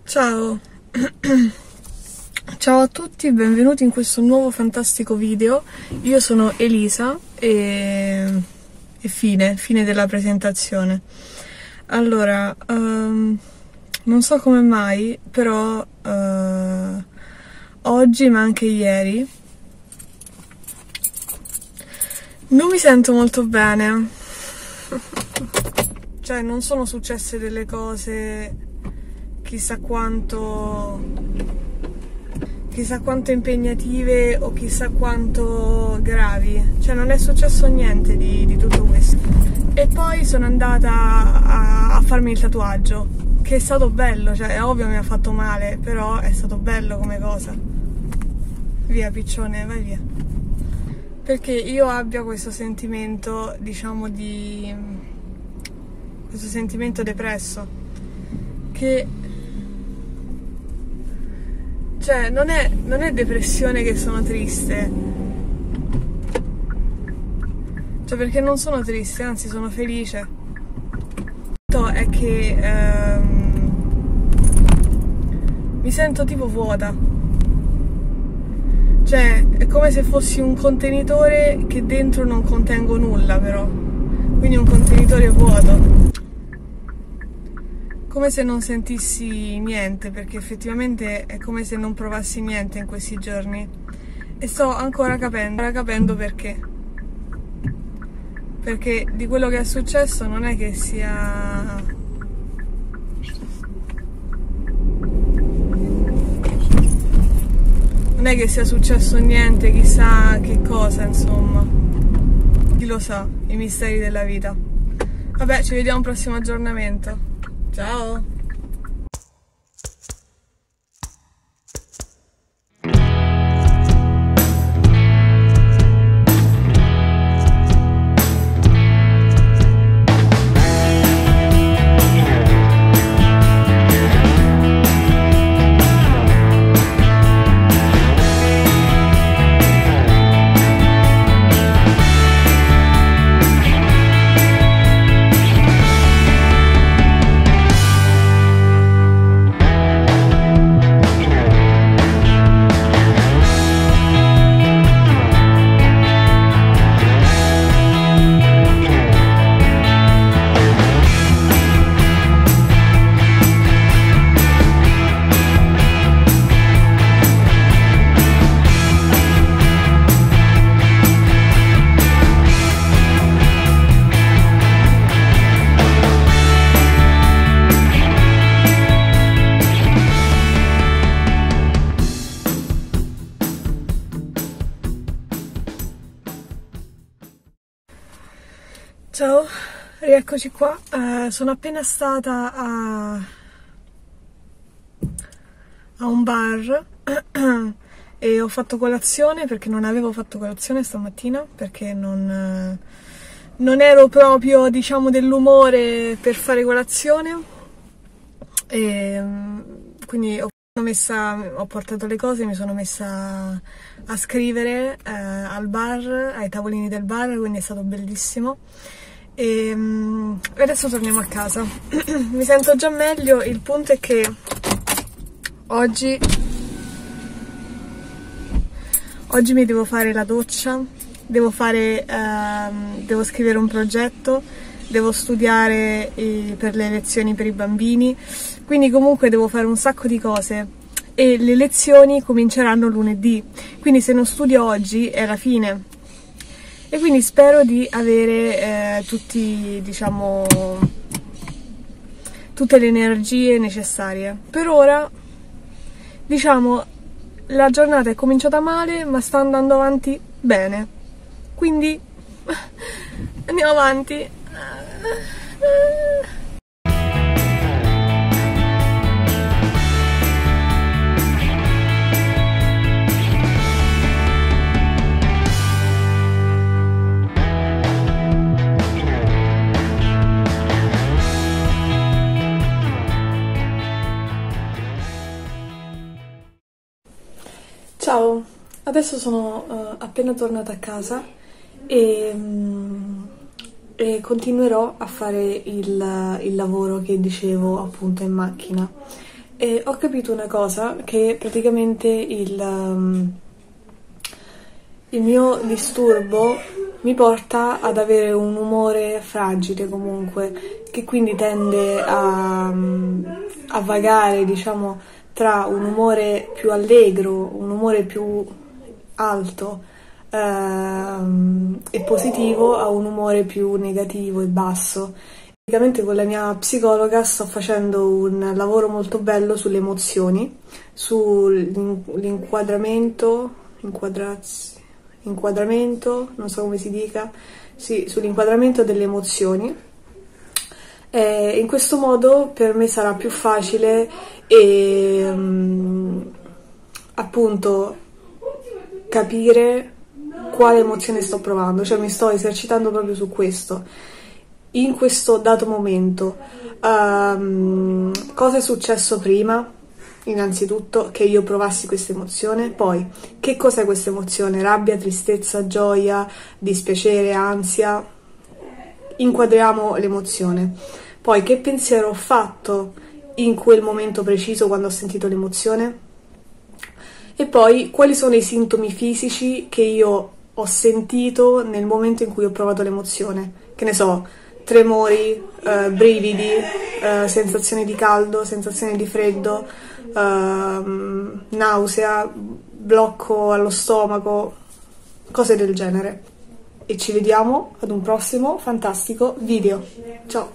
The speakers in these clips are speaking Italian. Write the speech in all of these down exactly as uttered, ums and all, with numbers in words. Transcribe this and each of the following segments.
Ciao, ciao a tutti, benvenuti in questo nuovo fantastico video. Io sono Elisa e, e fine, fine della presentazione. Allora, um, non so come mai, però uh, oggi, ma anche ieri, non mi sento molto bene. Cioè, non sono successe delle cose chissà quanto chissà quanto impegnative o chissà quanto gravi, cioè non è successo niente di, di tutto questo. E poi sono andata a, a farmi il tatuaggio, che è stato bello, cioè è ovvio mi ha fatto male, però è stato bello come cosa. Via piccione, vai via. Perché io abbia questo sentimento, diciamo, di questo sentimento depresso, che cioè non è, non è depressione che sono triste, cioè perché non sono triste, anzi sono felice. È che ehm, mi sento tipo vuota, cioè è come se fossi un contenitore che dentro non contengo nulla, però quindi un contenitore vuoto, come se non sentissi niente, perché effettivamente è come se non provassi niente in questi giorni. E sto ancora capendo, ancora capendo perché. Perché di quello che è successo non è che sia... non è che sia successo niente, chissà che cosa, insomma. Chi lo sa, i misteri della vita. Vabbè, ci vediamo al prossimo aggiornamento. Ciao! Ciao, rieccoci qua. Uh, sono appena stata a, a un bar e ho fatto colazione, perché non avevo fatto colazione stamattina, perché non, non ero proprio, diciamo, dell'umore per fare colazione, e quindi ho, messa, ho portato le cose, mi sono messa a scrivere uh, al bar, ai tavolini del bar, quindi è stato bellissimo. E um, adesso torniamo a casa. Mi sento già meglio. Il punto è che oggi oggi mi devo fare la doccia, devo fare uh, devo scrivere un progetto, devo studiare i, per le lezioni per i bambini, quindi comunque devo fare un sacco di cose e le lezioni cominceranno lunedì, quindi se non studio oggi è la fine. E quindi spero di avere eh, tutti, diciamo, tutte le energie necessarie. Per ora, diciamo, la giornata è cominciata male, ma sta andando avanti bene. Quindi andiamo avanti. Ciao, adesso sono uh, appena tornata a casa e, um, e continuerò a fare il, il lavoro che dicevo appunto in macchina. E ho capito una cosa, che praticamente il, um, il mio disturbo mi porta ad avere un umore fragile comunque, che quindi tende a, a vagare, diciamo, tra un umore più allegro, un umore più alto ehm, e positivo a un umore più negativo e basso. Praticamente con la mia psicologa sto facendo un lavoro molto bello sulle emozioni, sull'inquadramento, inquadrazzi, inquadramento, non so come si dica, sì, sull'inquadramento delle emozioni. E in questo modo per me sarà più facile e um, appunto capire quale emozione sto provando, cioè mi sto esercitando proprio su questo. In questo dato momento, um, cosa è successo prima? Innanzitutto che io provassi questa emozione, poi che cos'è questa emozione? Rabbia, tristezza, gioia, dispiacere, ansia? Inquadriamo l'emozione. Poi che pensiero ho fatto in quel momento preciso quando ho sentito l'emozione? E poi quali sono i sintomi fisici che io ho sentito nel momento in cui ho provato l'emozione? Che ne so, tremori, eh, brividi, eh, sensazioni di caldo, sensazioni di freddo, eh, nausea, blocco allo stomaco, cose del genere. E ci vediamo ad un prossimo fantastico video. Ciao!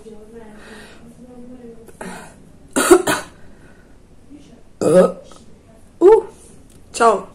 Uh, ciao!